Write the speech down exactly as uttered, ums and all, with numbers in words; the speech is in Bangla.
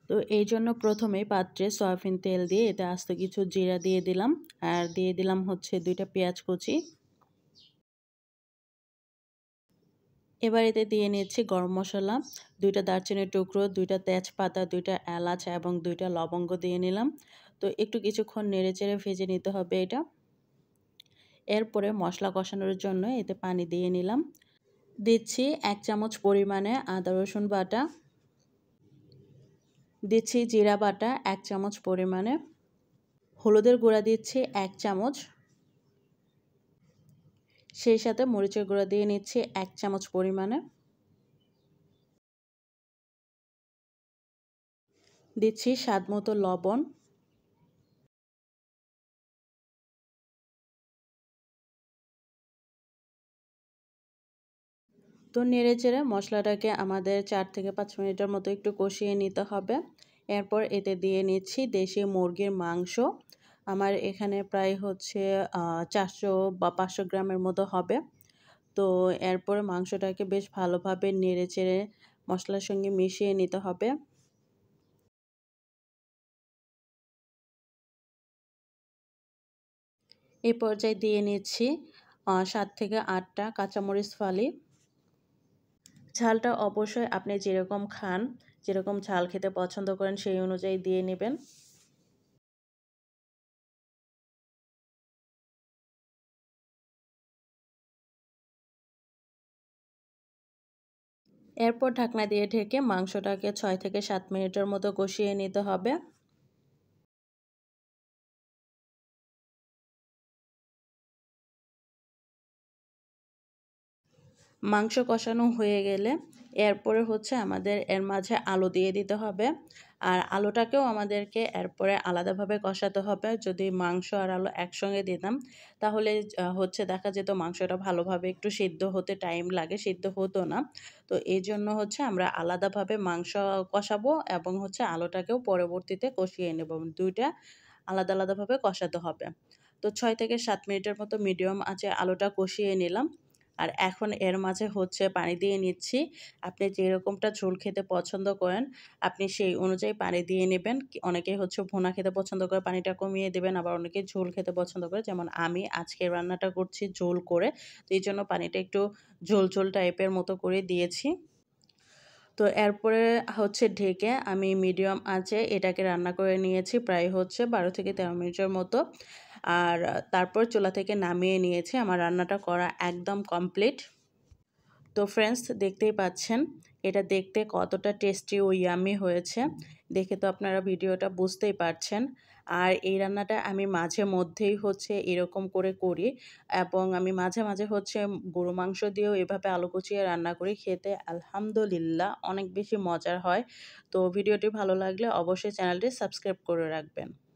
তো এই জন্য প্রথমেই পাত্রে সয়াবিন তেল দিয়ে এতে আস্ত কিছু জিরা দিয়ে দিলাম আর দিয়ে দিলাম হচ্ছে দুইটা পেঁয়াজ কুচি। এবার এতে দিয়ে নিচ্ছি গরম মশলা, দুইটা দারচিনির টুকরো, দুইটা তেজপাতা, দুইটা এলাচ এবং দুইটা লবঙ্গ দিয়ে নিলাম। তো একটু কিছুক্ষণ নেড়েচেড়ে ভেজে নিতে হবে এটা। এরপরে মশলা কষানোর জন্য এতে পানি দিয়ে নিলাম। দিচ্ছি এক চামচ পরিমাণে আদা রসুন বাটা, দিচ্ছি জিরা বাটা এক চামচ পরিমাণে, হলুদের গুঁড়া দিচ্ছি এক চামচ, সেই সাথে মরিচের গুঁড়া দিয়ে নিচ্ছি এক চামচ পরিমাণে, দিচ্ছি স্বাদ মতো লবণ। তো নেড়েচেড়ে মশলাটাকে আমাদের চার থেকে পাঁচ মিনিটের মতো একটু কষিয়ে নিতে হবে। এরপর এতে দিয়ে নিচ্ছি দেশি মুরগির মাংস। আমার এখানে প্রায় হচ্ছে চারশো বা পাঁচশো গ্রামের মতো হবে। তো এরপর মাংসটাকে বেশ ভালোভাবে নেড়েচেড়ে মশলার সঙ্গে মিশিয়ে নিতে হবে। এই পর্যায়ে দিয়ে নিচ্ছি সাত থেকে আটটা কাঁচামরিচ ফালি। ঝালটা অবশ্যই আপনি যেরকম খান, যেরকম ঝাল খেতে পছন্দ করেন সেই অনুযায়ী দিয়ে নেবেন। এরপর ঢাকনা দিয়ে ঢেকে মাংসটাকে ছয় থেকে সাত মিনিটের মতো কষিয়ে নিতে হবে। মাংস কষানো হয়ে গেলে এরপরে হচ্ছে আমাদের এর মাঝে আলু দিয়ে দিতে হবে। আর আলুটাকেও আমাদেরকে এরপরে আলাদাভাবে কষাতে হবে। যদি মাংস আর আলু একসঙ্গে দিতাম তাহলে হচ্ছে দেখা যেত মাংসটা ভালোভাবে একটু সিদ্ধ হতে টাইম লাগে, সিদ্ধ হতো না। তো এই জন্য হচ্ছে আমরা আলাদাভাবে মাংস কষাবো এবং হচ্ছে আলুটাকেও পরবর্তীতে কষিয়ে নেব। দুইটা আলাদা আলাদাভাবে কষাতে হবে। তো ছয় থেকে সাত মিনিটের মতো মিডিয়াম আঁচে আলুটা কষিয়ে নিলাম। আর এখন এর মাঝে হচ্ছে পানি দিয়ে নিচ্ছি। আপনি যেরকমটা ঝোল খেতে পছন্দ করেন আপনি সেই অনুযায়ী পানি দিয়ে নেবেন। অনেকেই হচ্ছে ভুনা খেতে পছন্দ করে পানিটা কমিয়ে দেবেন, আবার অনেকে ঝোল খেতে পছন্দ করে। যেমন আমি আজকে রান্নাটা করছি ঝোল করে, তো এই জন্য পানিটা একটু ঝোল ঝোল টাইপের মতো করে দিয়েছি। তো এরপরে হচ্ছে ঢেকে আমি মিডিয়াম আঁচে এটাকে রান্না করে নিয়েছি প্রায় হচ্ছে বারো থেকে তেরো মিনিটের মতো। আর তারপর চুলা থেকে নামিয়ে নিয়েছি। আমার রান্নাটা করা একদম কমপ্লিট। তো ফ্রেন্ডস দেখতেই পাচ্ছেন এটা দেখতে কতটা টেস্টি ও ইয়ামি হয়েছে। দেখে তো আপনারা ভিডিওটা বুঝতেই পারছেন। আর এই রান্নাটা আমি মাঝে মধ্যেই হচ্ছে এরকম করে করি এবং আমি মাঝে মাঝে হচ্ছে গরু মাংস দিয়েও এভাবে আলু কুচিয়ে রান্না করি। খেতে আলহামদুলিল্লাহ অনেক বেশি মজার হয়। তো ভিডিওটি ভালো লাগলে অবশ্যই চ্যানেলটি সাবস্ক্রাইব করে রাখবেন।